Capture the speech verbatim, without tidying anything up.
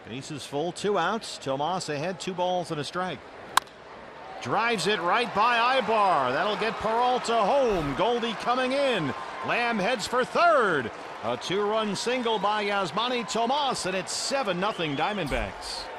Bases full, two outs. Tomas ahead, two balls and a strike. Drives it right by Ibar. That'll get Peralta home. Goldie coming in. Lamb heads for third. A two-run single by Yasmany Tomas, and it's seven nothing Diamondbacks.